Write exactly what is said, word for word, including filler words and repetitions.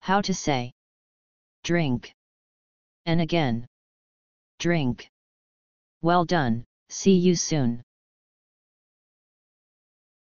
How to say drink and again drink. Well done, see you soon.